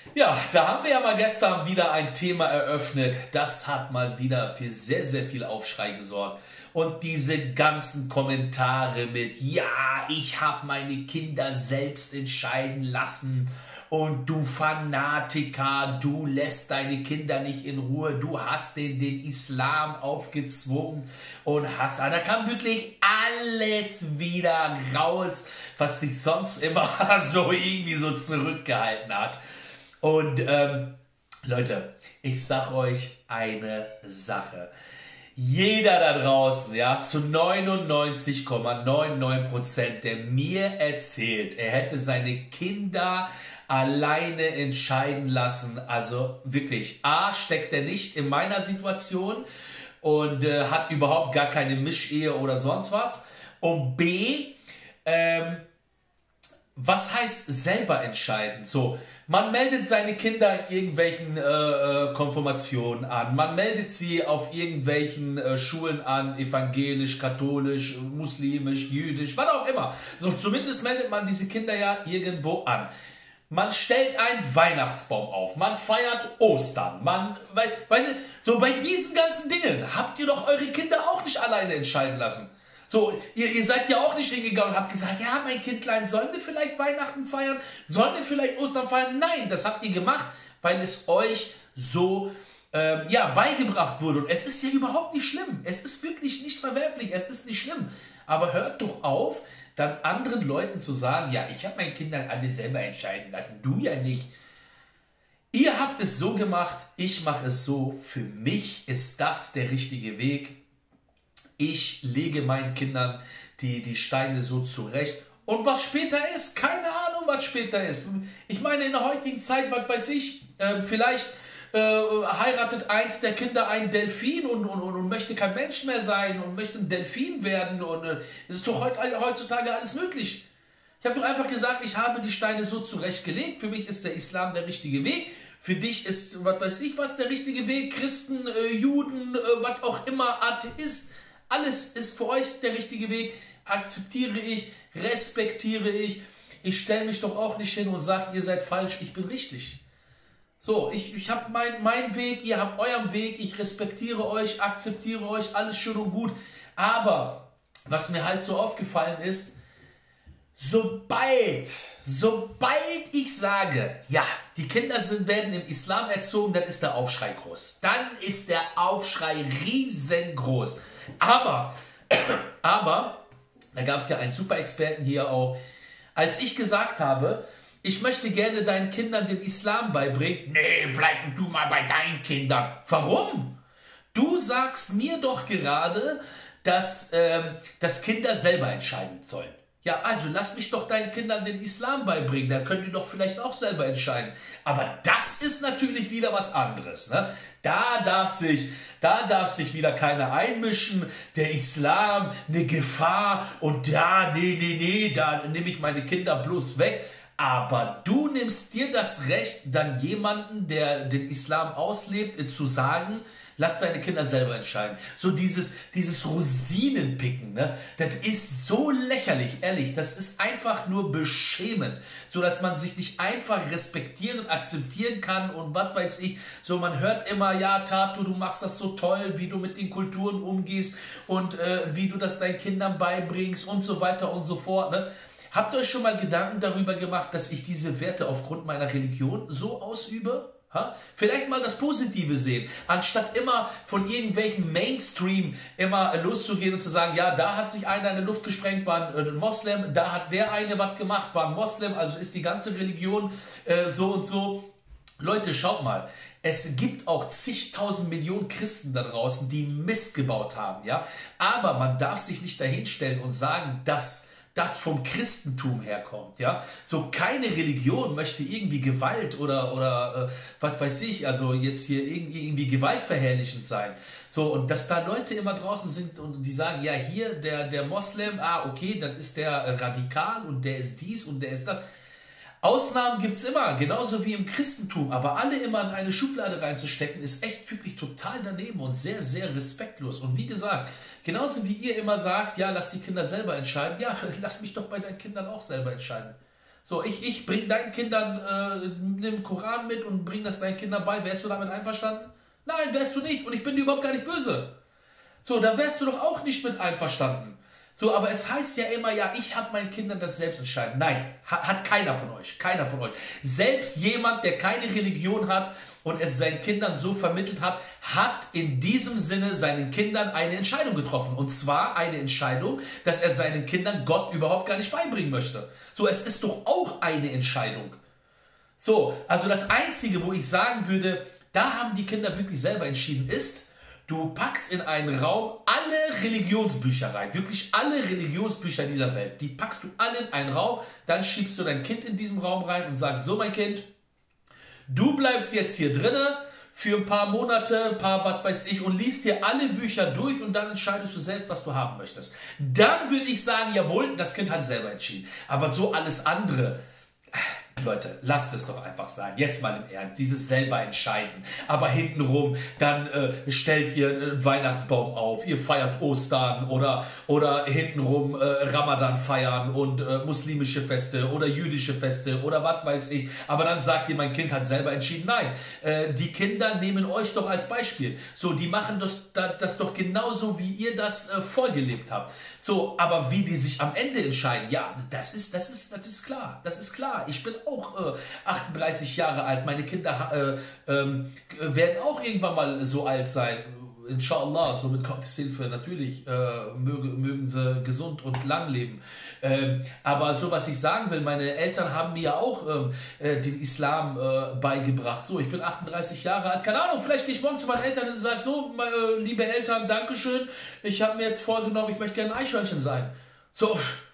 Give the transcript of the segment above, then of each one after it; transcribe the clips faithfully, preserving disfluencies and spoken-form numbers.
Ja, da haben wir ja mal gestern wieder ein Thema eröffnet. Das hat mal wieder für sehr, sehr viel Aufschrei gesorgt. Und diese ganzen Kommentare mit, ja, ich habe meine Kinder selbst entscheiden lassen und du Fanatiker, du lässt deine Kinder nicht in Ruhe, du hast den, den Islam aufgezwungen und hast, da kam wirklich alles wieder raus, was sich sonst immer so irgendwie so zurückgehalten hat. Und ähm, Leute, ich sag euch eine Sache. Jeder da draußen, ja, zu neunundneunzig Komma neunundneunzig Prozent, der mir erzählt, er hätte seine Kinder alleine entscheiden lassen, also wirklich, A, steckt er nicht in meiner Situation und äh, hat überhaupt gar keine Mischehe oder sonst was. Und B, ähm, was heißt selber entscheiden? So, man meldet seine Kinder in irgendwelchen äh, Konfirmationen an, man meldet sie auf irgendwelchen äh, Schulen an, evangelisch, katholisch, muslimisch, jüdisch, was auch immer. So, zumindest meldet man diese Kinder ja irgendwo an. Man stellt einen Weihnachtsbaum auf, man feiert Ostern, man, weil, weißt du, so bei diesen ganzen Dingen habt ihr doch eure Kinder auch nicht alleine entscheiden lassen. So, ihr, ihr seid ja auch nicht hingegangen und habt gesagt, ja, mein Kindlein, sollen wir vielleicht Weihnachten feiern? Sollen wir vielleicht Ostern feiern? Nein, das habt ihr gemacht, weil es euch so ähm, ja, beigebracht wurde. Und es ist ja überhaupt nicht schlimm. Es ist wirklich nicht verwerflich, es ist nicht schlimm. Aber hört doch auf, dann anderen Leuten zu sagen, ja, ich habe meinen Kindern alle selber entscheiden lassen, du ja nicht. Ihr habt es so gemacht, ich mache es so. Für mich ist das der richtige Weg. Ich lege meinen Kindern die, die Steine so zurecht. Und was später ist, keine Ahnung, was später ist. Ich meine, in der heutigen Zeit, was weiß ich, äh, vielleicht äh, heiratet eins der Kinder einen Delfin und, und, und, und möchte kein Mensch mehr sein und möchte ein Delfin werden. Und es äh, ist doch heutzutage alles möglich. Ich habe doch einfach gesagt, ich habe die Steine so zurechtgelegt. Für mich ist der Islam der richtige Weg. Für dich ist, was weiß ich, was der richtige Weg. Christen, äh, Juden, äh, was auch immer, Atheist. Alles ist für euch der richtige Weg, akzeptiere ich, respektiere ich. Ich stelle mich doch auch nicht hin und sage, ihr seid falsch, ich bin richtig. So, ich, ich habe meinen mein Weg, ihr habt euren Weg, ich respektiere euch, akzeptiere euch, alles schön und gut. Aber, was mir halt so aufgefallen ist, sobald, sobald ich sage, ja, die Kinder sind, werden im Islam erzogen, dann ist der Aufschrei groß. Dann ist der Aufschrei riesengroß. Aber, aber, da gab es ja einen Super-Experten hier auch, als ich gesagt habe, ich möchte gerne deinen Kindern den Islam beibringen, nee, bleib du mal bei deinen Kindern. Warum? Du sagst mir doch gerade, dass, ähm, dass Kinder selber entscheiden sollen. Ja, also lass mich doch deinen Kindern den Islam beibringen, da könnt ihr doch vielleicht auch selber entscheiden. Aber das ist natürlich wieder was anderes, ne? Da darf sich, da darf sich wieder keiner einmischen, der Islam, eine Gefahr und da, nee, nee, nee, da nehme ich meine Kinder bloß weg. Aber du nimmst dir das Recht, dann jemanden, der den Islam auslebt, zu sagen, lass deine Kinder selber entscheiden. So dieses, dieses Rosinenpicken, ne? Das ist so lächerlich, ehrlich. Das ist einfach nur beschämend. So dass man sich nicht einfach respektieren, akzeptieren kann und was weiß ich. So, man hört immer, ja, Tato, du machst das so toll, wie du mit den Kulturen umgehst und äh, wie du das deinen Kindern beibringst und so weiter und so fort, ne? Habt ihr euch schon mal Gedanken darüber gemacht, dass ich diese Werte aufgrund meiner Religion so ausübe? Ha? Vielleicht mal das Positive sehen, anstatt immer von irgendwelchen Mainstream immer loszugehen und zu sagen, ja, da hat sich einer in die Luft gesprengt, war ein Moslem, da hat der eine was gemacht, war ein Moslem, also ist die ganze Religion äh, so und so. Leute, schaut mal, es gibt auch zigtausend Millionen Christen da draußen, die Mist gebaut haben, ja, aber man darf sich nicht dahinstellen und sagen, dass das vom Christentum herkommt, ja. So, keine Religion möchte irgendwie Gewalt oder, oder äh, was weiß ich, also jetzt hier irgendwie, irgendwie gewaltverherrlichend sein. So, und dass da Leute immer draußen sind und die sagen, ja, hier der, der Moslem, ah, okay, dann ist der radikal und der ist dies und der ist das. Ausnahmen gibt es immer, genauso wie im Christentum, aber alle immer in eine Schublade reinzustecken, ist echt wirklich total daneben und sehr, sehr respektlos. Und wie gesagt, genauso wie ihr immer sagt, ja, lass die Kinder selber entscheiden, ja, lass mich doch bei deinen Kindern auch selber entscheiden. So, ich, ich bringe deinen Kindern äh, den Koran mit und bringe das deinen Kindern bei. Wärst du damit einverstanden? Nein, wärst du nicht. Und ich bin dir überhaupt gar nicht böse. So, da wärst du doch auch nicht mit einverstanden. So, aber es heißt ja immer, ja, ich habe meinen Kindern das selbst entscheiden. Nein, hat, hat keiner von euch. Keiner von euch. Selbst jemand, der keine Religion hat und es seinen Kindern so vermittelt hat, hat in diesem Sinne seinen Kindern eine Entscheidung getroffen. Und zwar eine Entscheidung, dass er seinen Kindern Gott überhaupt gar nicht beibringen möchte. So, es ist doch auch eine Entscheidung. So, also das Einzige, wo ich sagen würde, da haben die Kinder wirklich selber entschieden, ist, du packst in einen Raum alle Religionsbücher rein, wirklich alle Religionsbücher dieser Welt, die packst du alle in einen Raum, dann schiebst du dein Kind in diesem Raum rein und sagst, so mein Kind, du bleibst jetzt hier drinnen für ein paar Monate, ein paar was weiß ich und liest dir alle Bücher durch und dann entscheidest du selbst, was du haben möchtest. Dann würde ich sagen, jawohl, das Kind hat selber entschieden. Aber so alles andere, Leute, lasst es doch einfach sein. Jetzt mal im Ernst, dieses selber entscheiden. Aber hintenrum, dann äh, stellt ihr einen Weihnachtsbaum auf, ihr feiert Ostern oder, oder hintenrum äh, Ramadan feiern und äh, muslimische Feste oder jüdische Feste oder was weiß ich. Aber dann sagt ihr, mein Kind hat selber entschieden. Nein, äh, die Kinder nehmen euch doch als Beispiel. So, die machen das, das, das doch genauso, wie ihr das äh, vorgelebt habt. So, aber wie die sich am Ende entscheiden, ja, das ist, das ist, das ist klar. Das ist klar. Ich bin auch äh, achtunddreißig Jahre alt. Meine Kinder äh, äh, werden auch irgendwann mal so alt sein. Inshallah, so mit Gottes Hilfe. Natürlich äh, mögen, mögen sie gesund und lang leben. Ähm, aber so, was ich sagen will, meine Eltern haben mir ja auch ähm, äh, den Islam äh, beigebracht. So, ich bin achtunddreißig Jahre alt. Keine Ahnung, vielleicht gehe ich morgen zu meinen Eltern und sage, so, meine, äh, liebe Eltern, Dankeschön. Ich habe mir jetzt vorgenommen, ich möchte gerne ein Eichhörnchen sein. So,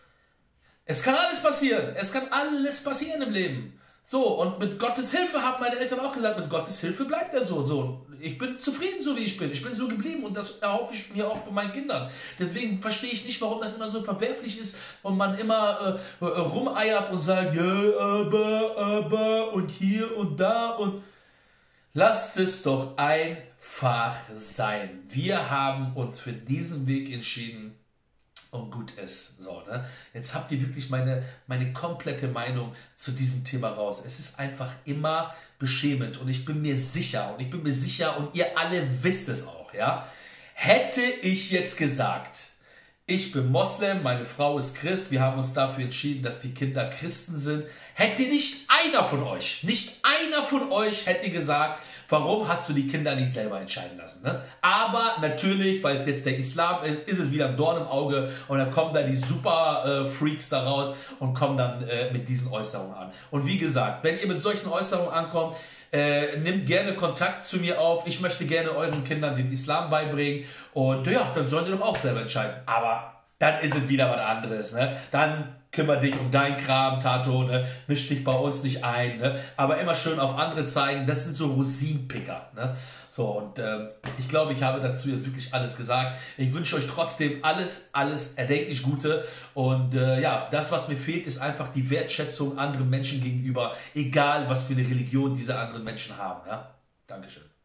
es kann alles passieren. Es kann alles passieren im Leben. So, und mit Gottes Hilfe haben meine Eltern auch gesagt, mit Gottes Hilfe bleibt er so. so. Ich bin zufrieden, so wie ich bin. Ich bin so geblieben und das erhoffe ich mir auch von meinen Kindern. Deswegen verstehe ich nicht, warum das immer so verwerflich ist und man immer äh, rumeiert und sagt, ja, aber, aber und hier und da und... Lasst es doch einfach sein. Wir haben uns für diesen Weg entschieden. Und gut ist. So, ne? Jetzt habt ihr wirklich meine, meine komplette Meinung zu diesem Thema raus. Es ist einfach immer beschämend und ich bin mir sicher und ich bin mir sicher und ihr alle wisst es auch, ja. Hätte ich jetzt gesagt, ich bin Moslem, meine Frau ist Christ, wir haben uns dafür entschieden, dass die Kinder Christen sind, hätte nicht einer von euch, nicht einer von euch hätte gesagt, warum hast du die Kinder nicht selber entscheiden lassen? Ne? Aber natürlich, weil es jetzt der Islam ist, ist es wieder ein Dorn im Auge und dann kommen da die super äh, Freaks da raus und kommen dann äh, mit diesen Äußerungen an. Und wie gesagt, wenn ihr mit solchen Äußerungen ankommt, äh, nehmt gerne Kontakt zu mir auf. Ich möchte gerne euren Kindern den Islam beibringen und ja, dann sollen die doch auch selber entscheiden. Aber dann ist es wieder was anderes. Ne? Dann kümmere dich um dein Kram, Tato, ne? Misch dich bei uns nicht ein, ne? Aber immer schön auf andere zeigen, das sind so Rosinenpicker. Ne? So, und ähm, ich glaube, ich habe dazu jetzt wirklich alles gesagt. Ich wünsche euch trotzdem alles, alles erdenklich Gute. Und äh, ja, das, was mir fehlt, ist einfach die Wertschätzung anderen Menschen gegenüber, egal was für eine Religion diese anderen Menschen haben. Ja? Dankeschön.